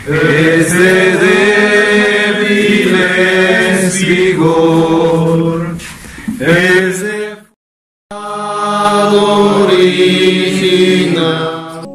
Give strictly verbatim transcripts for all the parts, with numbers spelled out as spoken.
es de débiles vigor, es de pecado original.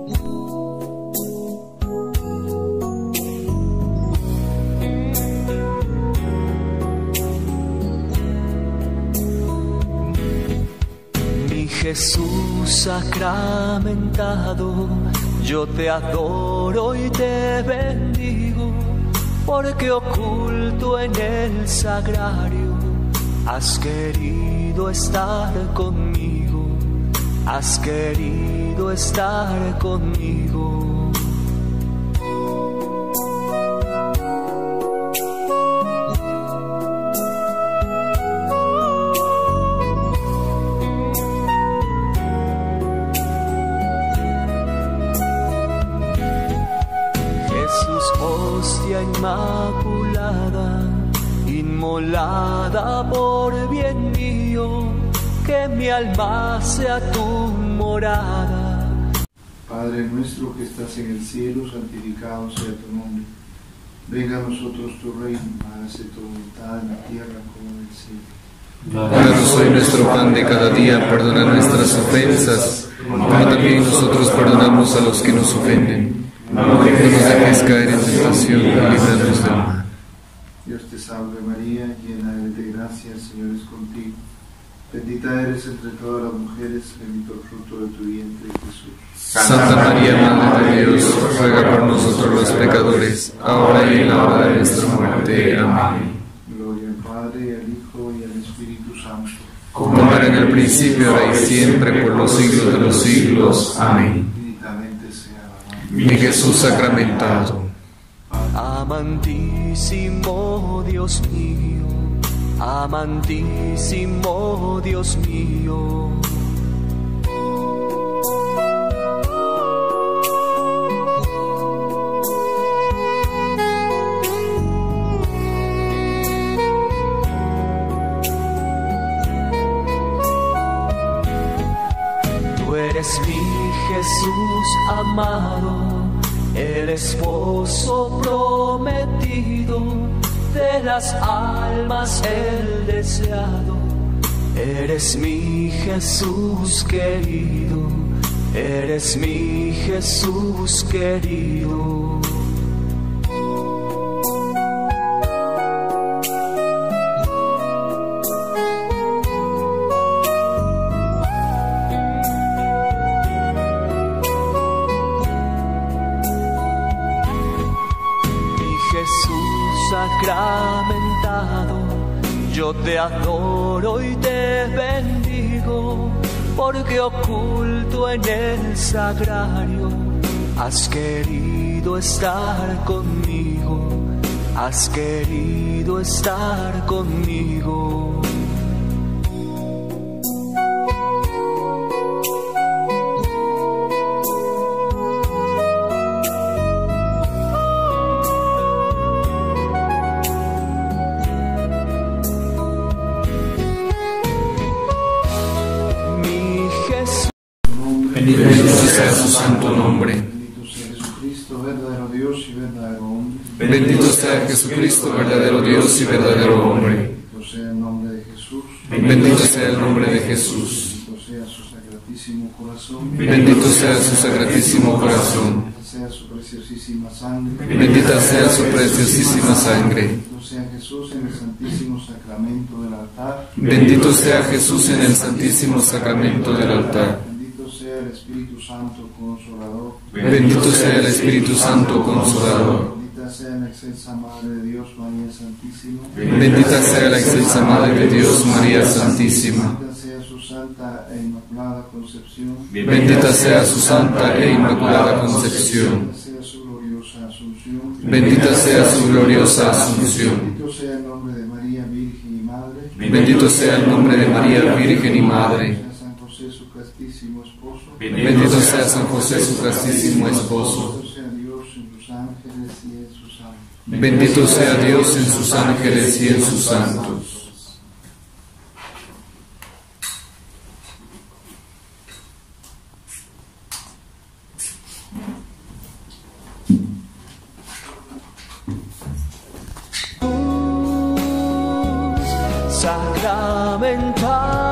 Jesús sacramentado, yo te adoro y te bendigo, porque oculto en el sagrario has querido estar conmigo, has querido estar conmigo. Hostia inmaculada, inmolada por bien mío, que mi alma sea tu morada. Padre nuestro que estás en el cielo, santificado sea tu nombre. Venga a nosotros tu reino, hágase tu voluntad en la tierra como en el cielo. Danos hoy nuestro pan de cada día, perdona nuestras ofensas, como también nosotros perdonamos a los que nos ofenden. No nos dejes caer en tentación y líbranos del mal. Dios te salve María, llena eres de gracia, el Señor es contigo. Bendita eres entre todas las mujeres, bendito el fruto de tu vientre, Jesús. Santa María, Madre de Dios, ruega por nosotros los pecadores, ahora y en la hora de nuestra muerte. Amén. Gloria al Padre, al Hijo y al Espíritu Santo. Como era en el principio, ahora y siempre, por los siglos de los siglos. Amén. Mi Jesús sacramentado. Amantísimo Dios mío, amantísimo Dios mío. Tú eres mi Jesús amado, el esposo prometido, de las almas el deseado. Eres mi Jesús querido, eres mi Jesús querido. Sacramentado, yo te adoro y te bendigo, porque oculto en el sagrario has querido estar conmigo, has querido estar conmigo. Bendito sea su santo nombre. Bendito sea Jesucristo, verdadero Dios y verdadero hombre. Bendito sea Jesucristo, verdadero Dios y verdadero hombre. Bendito sea el nombre de Jesús. Bendito sea el nombre de Jesús. Bendito sea su sacratísimo corazón. Bendito sea su sacratísimo corazón. Bendita sea su preciosísima sangre. Bendita sea su preciosísima sangre. Bendito sea Jesús en el santísimo sacramento del altar. Bendito sea Jesús en el santísimo sacramento del altar. Bendito sea el Espíritu Santo Consolador. Bendito sea el Espíritu Santo Consolador. Bendita sea la excelsa Madre de Dios, María Santísima. Bendita sea la excelsa Madre de Dios, María Santísima. Bendita sea su santa e inmaculada concepción. Bendita sea su santa e inmaculada concepción. Bendita sea su gloriosa asunción. Bendita sea su gloriosa asunción. Bendito sea el nombre de María Virgen y Madre. Bendito sea el nombre de María Virgen y Madre. San José su castísimo esposo. Bendito sea San José su castísimo esposo. Bendito sea Dios en sus ángeles y en sus santos. Bendito sea Dios en sus ángeles y en sus santos. sacramental.